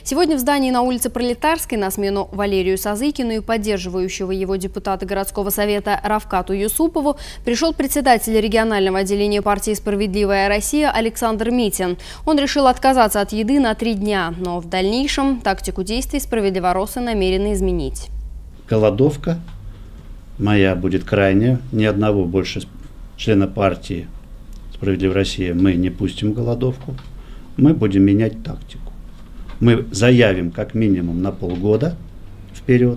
Сегодня в здании на улице Пролетарской на смену Валерию Сазыкину и поддерживающего его депутата городского совета Равкату Юсупову пришел председатель регионального отделения партии «Справедливая Россия» Александр Митин. Он решил отказаться от еды на 3 дня, но в дальнейшем тактику действий справедливоросы намерены изменить. Голодовка моя будет крайняя. Ни одного больше члена партии «Справедливая Россия» мы не пустим в голодовку. Мы будем менять тактику. Мы заявим как минимум на полгода вперед,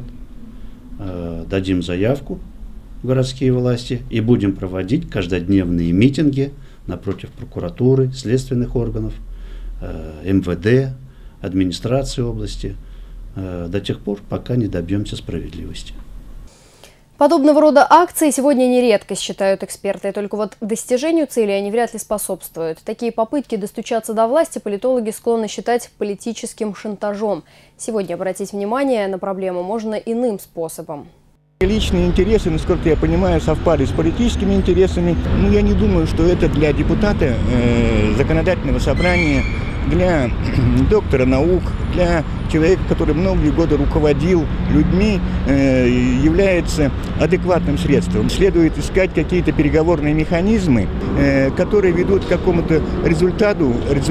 дадим заявку в городские власти и будем проводить каждодневные митинги напротив прокуратуры, следственных органов, МВД, администрации области, до тех пор, пока не добьемся справедливости. Подобного рода акции сегодня не редкость, считают эксперты. Только вот достижению цели они вряд ли способствуют. Такие попытки достучаться до власти политологи склонны считать политическим шантажом. Сегодня обратить внимание на проблему можно иным способом. Личные интересы, насколько я понимаю, совпали с политическими интересами. Но я не думаю, что это для депутата законодательного собрания, для доктора наук, для человека, который многие годы руководил людьми, является адекватным средством. Следует искать какие-то переговорные механизмы, которые ведут к какому-то результату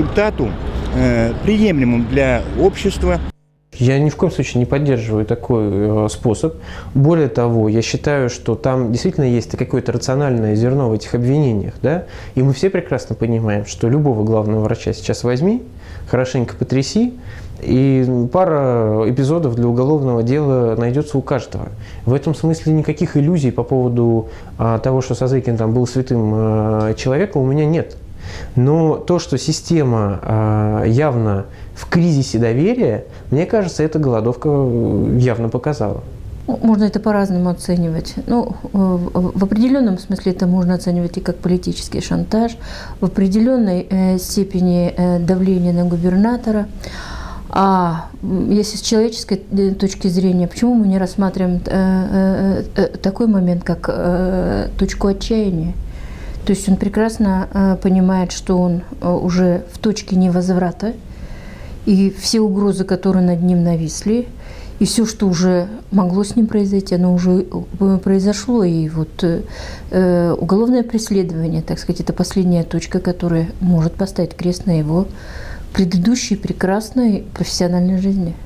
приемлемому для общества. Я ни в коем случае не поддерживаю такой способ. Более того, я считаю, что там действительно есть какое-то рациональное зерно в этих обвинениях. Да? И мы все прекрасно понимаем, что любого главного врача сейчас возьми, хорошенько потряси, и пара эпизодов для уголовного дела найдется у каждого. В этом смысле никаких иллюзий по поводу того, что Сазыкин там был святым человеком, у меня нет. Но то, что система явно в кризисе доверия, мне кажется, эта голодовка явно показала. Можно это по-разному оценивать. Ну, в определенном смысле это можно оценивать и как политический шантаж, в определенной степени давление на губернатора. А если с человеческой точки зрения, почему мы не рассматриваем такой момент, как точку отчаяния? То есть он прекрасно понимает, что он уже в точке невозврата, и все угрозы, которые над ним нависли, и все, что уже могло с ним произойти, оно уже произошло. И вот уголовное преследование, так сказать, это последняя точка, которая может поставить крест на его предыдущей прекрасной профессиональной жизни.